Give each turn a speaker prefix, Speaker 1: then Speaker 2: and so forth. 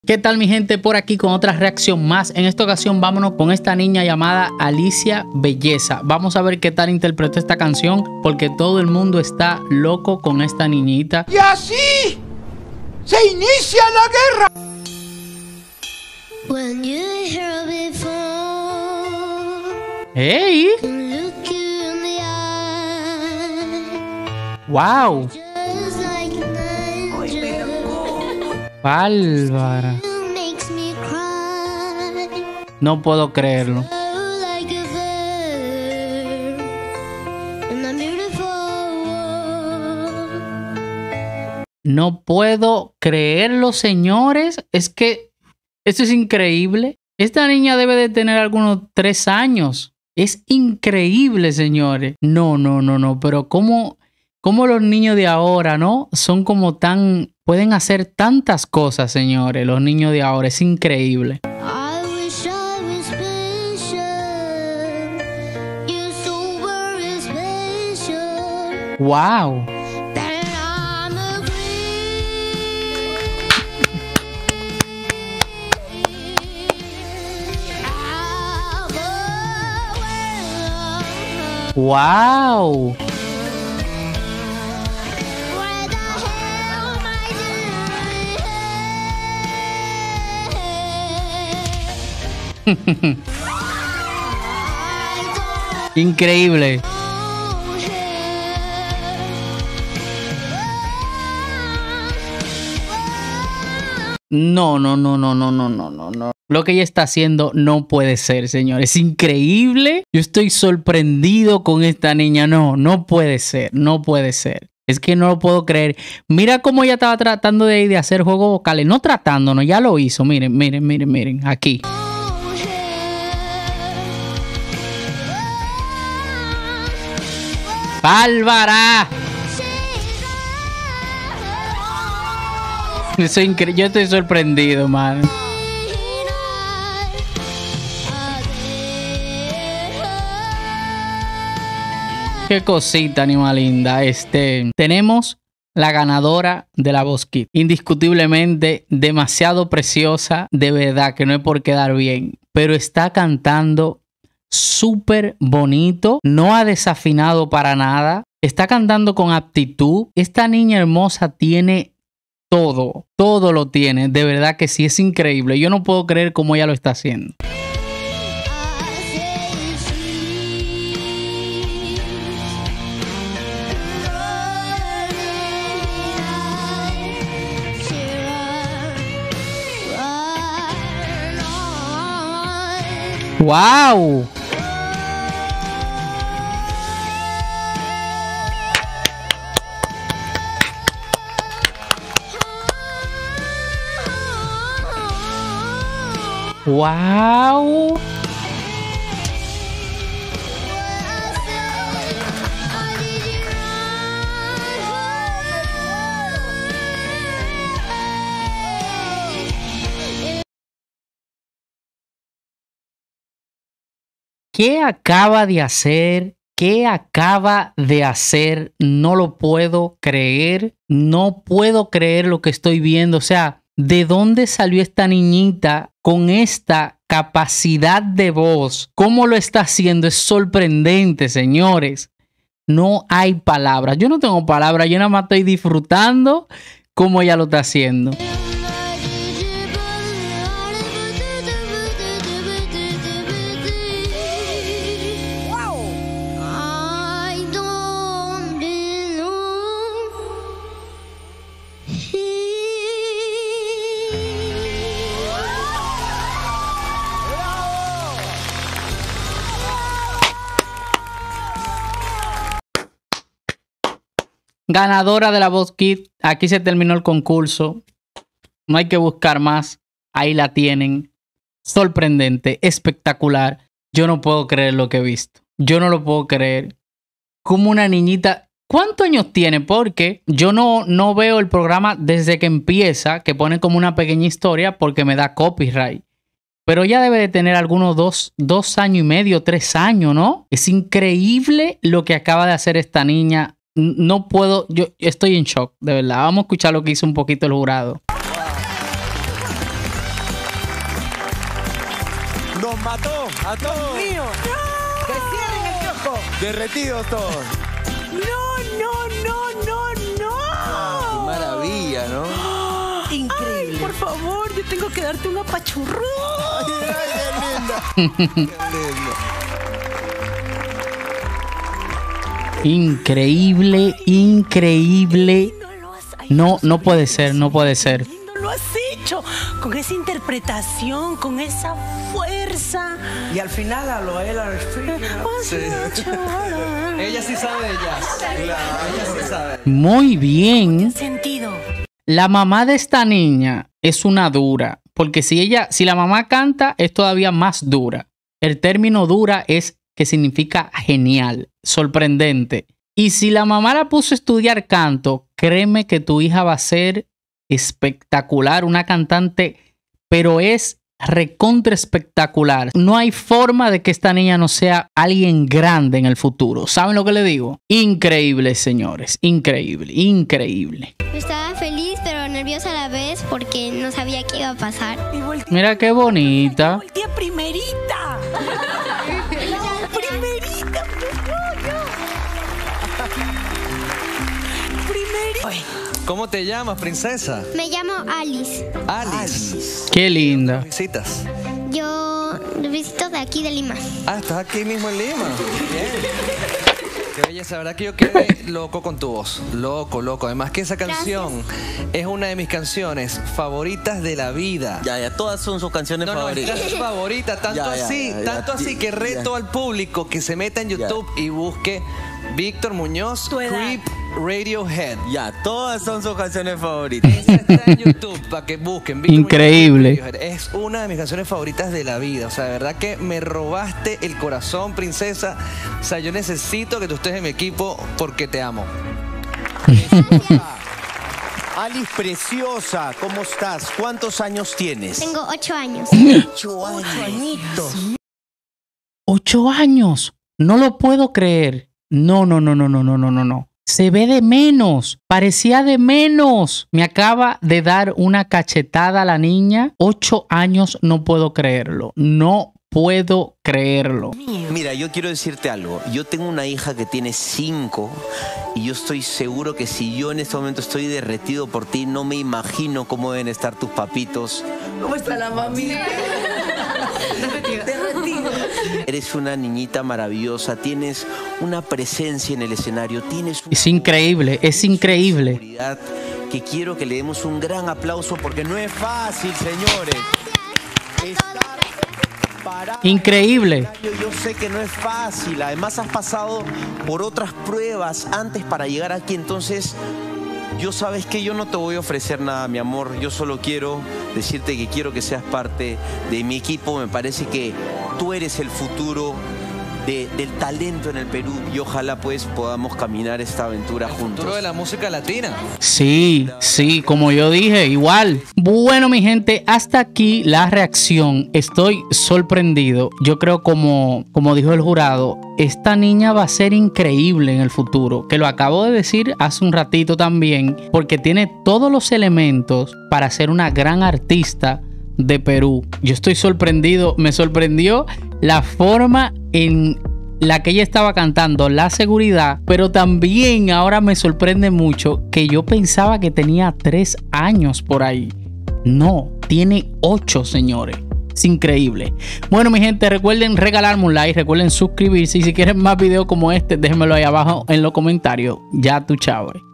Speaker 1: ¿Qué tal mi gente? Por aquí con otra reacción más. En esta ocasión vámonos con esta niña llamada Alicia Belleza. Vamos a ver qué tal interpretó esta canción porque todo el mundo está loco con esta niñita.
Speaker 2: Y así se inicia la guerra.
Speaker 1: ¡Hey! ¡Wow! Bárbara. No puedo creerlo. No puedo creerlo, señores. Es que esto es increíble. Esta niña debe de tener algunos 3 años. Es increíble, señores. No. Pero ¿cómo los niños de ahora, no? Son como tan... Pueden hacer tantas cosas, señores. Los niños de ahora. Es increíble. ¡Wow! ¡Wow! Increíble. No. Lo que ella está haciendo no puede ser, señores. Es increíble. Yo estoy sorprendido con esta niña. No puede ser. No puede ser. Es que no lo puedo creer. Mira cómo ella estaba tratando de hacer juegos vocales. No tratándonos, ya lo hizo. Miren. Aquí. ¡Bárbara! Eso es increíble. Yo estoy sorprendido, man. Qué cosita ni más linda. Tenemos la ganadora de la Voz Kids. Indiscutiblemente demasiado preciosa. De verdad que no es por quedar bien. Pero está cantando súper bonito. No ha desafinado para nada. Está cantando con aptitud. Esta niña hermosa tiene todo. Todo lo tiene. De verdad que sí, es increíble. Yo no puedo creer cómo ella lo está haciendo. ¡Wow! ¡Wow! ¿Qué acaba de hacer? ¿Qué acaba de hacer? No lo puedo creer. No puedo creer lo que estoy viendo. O sea, ¿de dónde salió esta niñita con esta capacidad de voz? ¿Cómo lo está haciendo? Es sorprendente, señores. No hay palabras. Yo no tengo palabras. Yo nada más estoy disfrutando cómo ella lo está haciendo. Ganadora de la Voz Kids. Aquí se terminó el concurso. No hay que buscar más. Ahí la tienen. Sorprendente, espectacular. Yo no puedo creer lo que he visto. Yo no lo puedo creer. Como una niñita. ¿Cuántos años tiene? Porque yo no veo el programa desde que empieza, que pone como una pequeña historia porque me da copyright. Pero ya debe de tener algunos 2 años y medio, 3 años, ¿no? Es increíble lo que acaba de hacer esta niña. No puedo, yo estoy en shock, de verdad. Vamos a escuchar lo que hizo un poquito el jurado.
Speaker 3: Los mató a todos.
Speaker 4: ¡Mío! ¡Que cierren el kiosco!
Speaker 3: Derretidos todos.
Speaker 4: ¡No!
Speaker 3: Qué maravilla, ¿no?
Speaker 4: Increíble. Ay, por favor, yo tengo que darte un apachurrón.
Speaker 3: Ay, qué linda. Qué linda.
Speaker 1: Increíble, increíble. No puede ser, no puede ser.
Speaker 4: Lo has hecho con esa interpretación, con esa fuerza.
Speaker 5: Y al final a él
Speaker 3: Sí. Ella sí sabe de jazz. Claro, ella sí sabe.
Speaker 1: Muy bien.
Speaker 4: Sentido.
Speaker 1: La mamá de esta niña es una dura, porque si la mamá canta, es todavía más dura. El término dura es que significa genial, sorprendente. Y si la mamá la puso a estudiar canto, créeme que tu hija va a ser espectacular, una cantante, pero es recontra espectacular. No hay forma de que esta niña no sea alguien grande en el futuro. ¿Saben lo que le digo? Increíble, señores. Increíble, increíble.
Speaker 6: Estaba feliz pero nerviosa a la vez porque no sabía qué iba a pasar.
Speaker 1: Mira qué bonita.
Speaker 4: Voltea primerita. Primerita. Primerita.
Speaker 3: ¿Cómo te llamas, princesa?
Speaker 6: Me llamo Alice.
Speaker 3: Alice.
Speaker 1: Qué linda.
Speaker 3: ¿Visitas?
Speaker 6: Yo visito de aquí de Lima.
Speaker 3: Ah, estás aquí mismo en Lima. Bien. Qué belleza, la verdad que yo quedé loco con tu voz. Loco, loco. Además que esa canción es una de mis canciones favoritas de la vida.
Speaker 5: Ya, todas son sus canciones favoritas.
Speaker 3: Esta es favorita, tanto así que reto al público que se meta en YouTube y busque Víctor Muñoz, Creep Radiohead.
Speaker 5: Ya, todas son sus canciones favoritas.
Speaker 3: Esa está en YouTube para que busquen. Víctor
Speaker 1: Increíble.
Speaker 3: Muñoz, es una de mis canciones favoritas de la vida. O sea, de verdad que me robaste el corazón, princesa. O sea, yo necesito que tú estés en mi equipo porque te amo.
Speaker 5: Alice, preciosa, ¿cómo estás? ¿Cuántos años tienes?
Speaker 6: Tengo 8 años.
Speaker 5: 8 añitos.
Speaker 1: 8 años. No lo puedo creer. No. Se ve de menos. Parecía de menos. Me acaba de dar una cachetada a la niña. 8 años, no puedo creerlo. No puedo creerlo.
Speaker 5: Mira, yo quiero decirte algo. Yo tengo una hija que tiene 5 y yo estoy seguro que si yo en este momento estoy derretido por ti, no me imagino cómo deben estar tus papitos.
Speaker 4: ¿Cómo está la mami? Derretido.
Speaker 5: Eres una niñita maravillosa, tienes una presencia en el escenario, tienes una
Speaker 1: Es increíble, es increíble.
Speaker 5: seguridad que quiero que le demos un gran aplauso porque no es fácil, señores. Estar parada
Speaker 1: Increíble.
Speaker 5: en el escenario, yo sé que no es fácil. Además has pasado por otras pruebas antes para llegar aquí, entonces yo sabes que yo no te voy a ofrecer nada, mi amor. Yo solo quiero decirte que quiero que seas parte de mi equipo. Me parece que tú eres el futuro del talento en el Perú y ojalá pues podamos caminar esta aventura juntos.
Speaker 3: Futuro de la música latina.
Speaker 1: Sí, como yo dije, igual. Bueno, mi gente, hasta aquí la reacción. Estoy sorprendido. Yo creo, como dijo el jurado, esta niña va a ser increíble en el futuro. Que lo acabo de decir hace un ratito también, porque tiene todos los elementos para ser una gran artista de Perú. Yo estoy sorprendido. Me sorprendió la forma en la que ella estaba cantando, la seguridad, pero también ahora me sorprende mucho que yo pensaba que tenía 3 años por ahí. No, tiene 8, señores. Es increíble. Bueno, mi gente, recuerden regalarme un like, recuerden suscribirse y si quieren más videos como este, déjenmelo ahí abajo en los comentarios. Ya tú, chao.